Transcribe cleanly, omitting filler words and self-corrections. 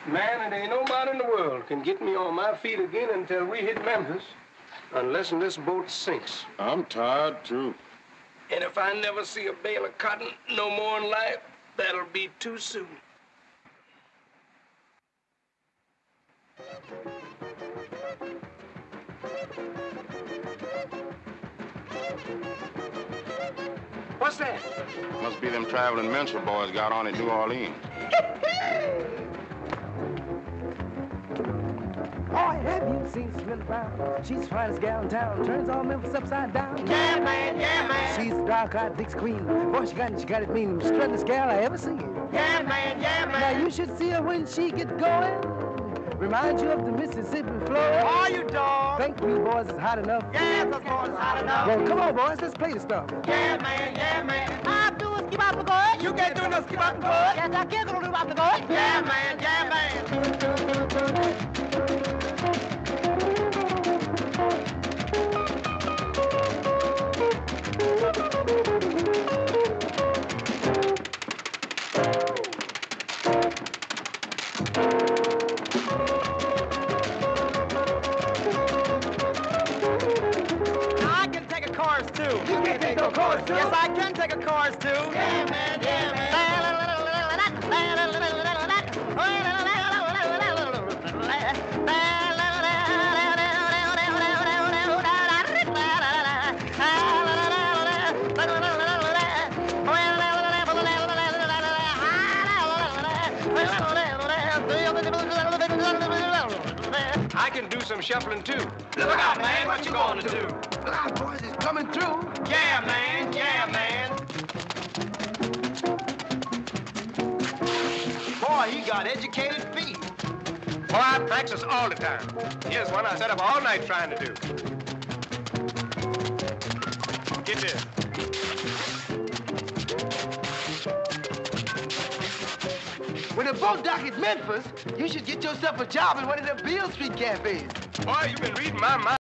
Man, it ain't nobody in the world can get me on my feet again until we hit Memphis, unless this boat sinks. I'm tired, too. And if I never see a bale of cotton no more in life, that'll be too soon. What's that? Must be them traveling minstrel boys got on in New Orleans. Boy, have you seen Smith Brown? She's the finest gal in town. Turns all Memphis upside down. Yeah, man, yeah, man. She's the dark-eyed Dick's queen. Boy, she got it mean. Struttingest gal I ever seen. Yeah, man, yeah, man. Now, you should see her when she gets going. Reminds you of the Mississippi flow. Oh, you dog. Think you boys is hot enough? Yeah, those boys is hot enough. Well, come on, boys. Let's play the stuff. Yeah, man, yeah, man. I do a skip out the good. You can't do no skip out the good. Yes, I can do about the good. Yeah, man, yeah, man. You can take no cars, too. Yes, I can take a cars, too. Yeah, man, yeah, man. I can do some shuffling, too. Look out, man. What you going to do? Look out, boys. It's coming through. Yeah, man. Yeah, man. Boy, he got educated feet. Boy, I practice all the time. Here's one I set up all night trying to do. Get this. When the boat dock at Memphis, you should get yourself a job in one of them Beale Street cafes. Boy, you've been reading my mind.